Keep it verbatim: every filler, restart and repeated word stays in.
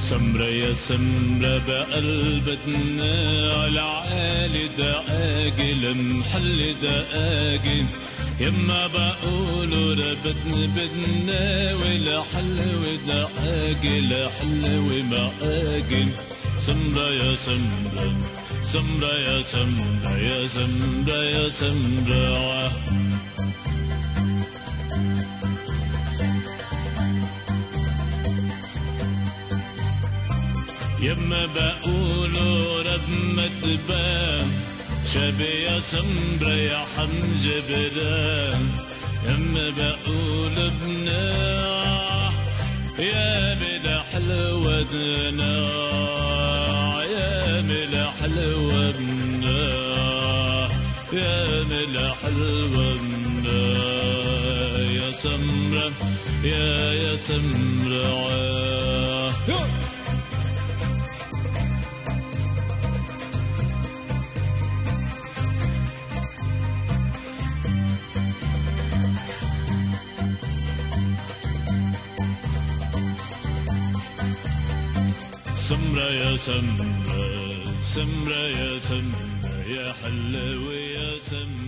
سمرة يا سمرة بقلبتنا على عالي دقاقل محل دقاقل يما بقولوا ربتنا بدنا ولا حلوة دقاقل حلوة مقاقل سمرة يا سمرة سمرة يا سمرة يا سمرة يا سمرة يما بقولوا رب ما تبان شابي يا سمرة يا حمزة بدان يما بقول ابنا يا ملا حلوة دنا يا ملا حلوة ابنا يا ملا حلوة ابنا يا سمرة يا يا سمرة سمرة يا سمرة سمرة يا سمرة يا حلوة يا سمرة